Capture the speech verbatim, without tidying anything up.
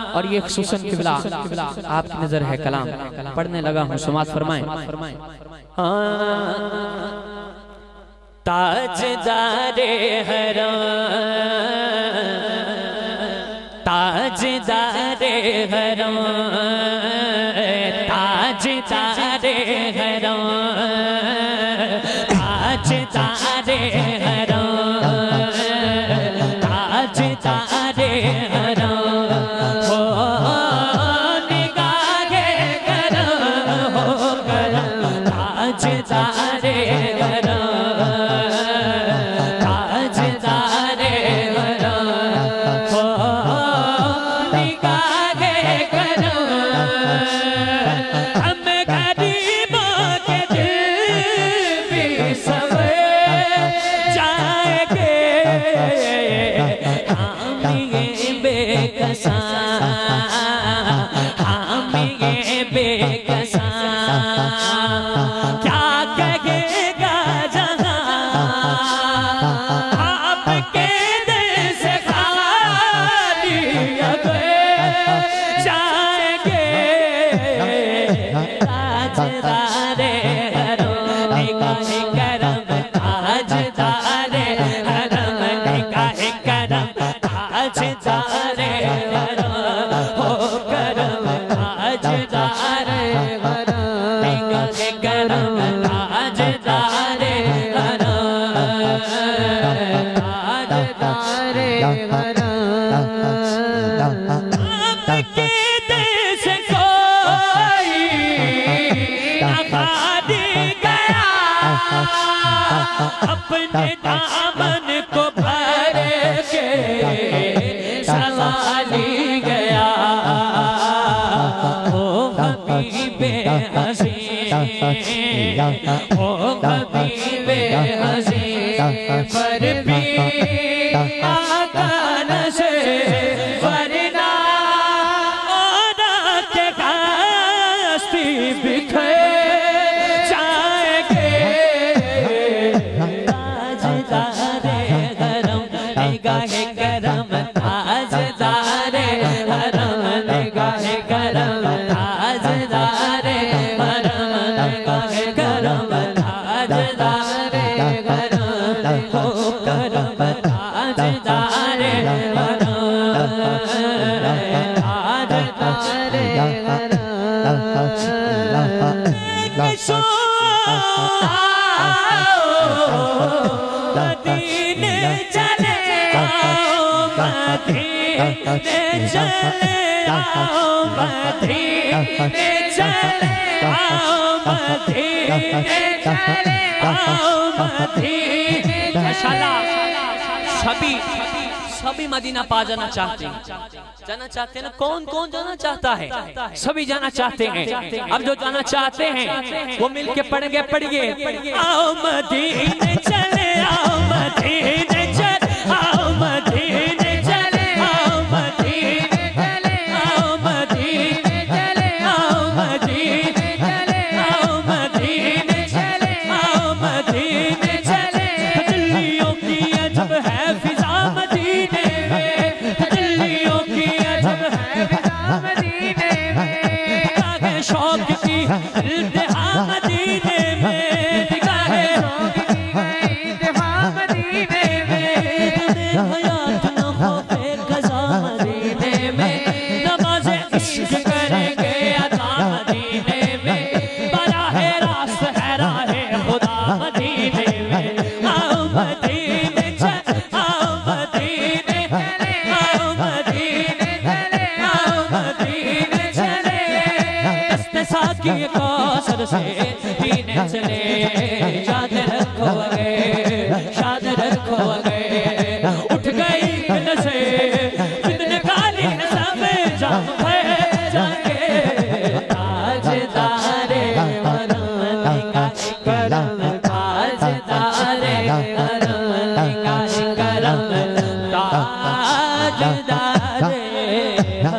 اور یہ خصوصاً قبلہ آپ کی نظر ہے کلام پڑھنے لگا ہوں، سماعت فرمائیں۔ تاجدار حرم تاجدار حرم تاجدار حرم تاجدار حرم تاجدار حرم ہو نگاہ کرم ہو کرم تاجدار حرم تاجدار حرم ہو نگاہ کرم ہم غریبوں کے دل بھی سوے جائیں گے ہم یہ بے کساں کیا کہے گا جہاں آپ کے دل سے خالی جائیں گے تاجدار حرم نگاہ کرم تاجدار حرم نگاہ کرم تاجدار حرم ہو کرم تاجدار حرم نگاہ کرم تاجدار حرم تاجدار حرم آپ کے دل سے کوئی نہ خالی گیا اپنے دامن کو بھر کے سوالی گیا او حبیب حسین او حبیب حسین پر بھی آقا نشے ورنہ اونا کے کاستی بکھے جائیں گے تاجدار حرم نگاہ کرم تاجدار حرم نگاہ کرم تاجدار حرم نگاہ کرم تاجدار حرم ہو کرم تاجدار حرم تاجدار حرم مدینے چلے آؤ مدینے چلے آؤ مدینے چلے آؤ مدینے چلے آؤ مدینے ماشاءاللہ سبھی سبھی مدینہ پا جانا چاہتے ہیں جانا چاہتے ہیں نا کون کون جانا چاہتا ہے سبھی جانا چاہتے ہیں اب جو جانا چاہتے ہیں وہ مل کے پڑھ گے پڑھئے آؤ مدینے چلے آؤ مدینے چلے آؤ مدینے چلے آؤ مدینے چلے آؤ مدینے چلے آؤ مدینے چلے آؤ مدینے چلے آؤ مدینے چلے دلیوں کی عجب ہے فضا مدینے میں دلیوں کی عجب ہے فضا مدینے میں نگاہ شوق کی التہا مدینے میں نگاہ شوق کی التہا مدینے میں حیات نہ ہو بے قضا مدینے میں نماز عشق کریں گے عطا مدینے میں براہ راست ہے راہ خدا مدینے میں آؤ مدینے چل آؤ مدینے چلے آؤ مدینے چلے آؤ مدینے چلے دست ساقی کوثر سے پینے چلے شاد رکھو گے شاد رکھو گے اٹھ گئی نشے فتنے کالی سب جام ہے جاگے تاجدار حرم نگاہ کرم تاجدار حرم نگاہ کرم تاجدار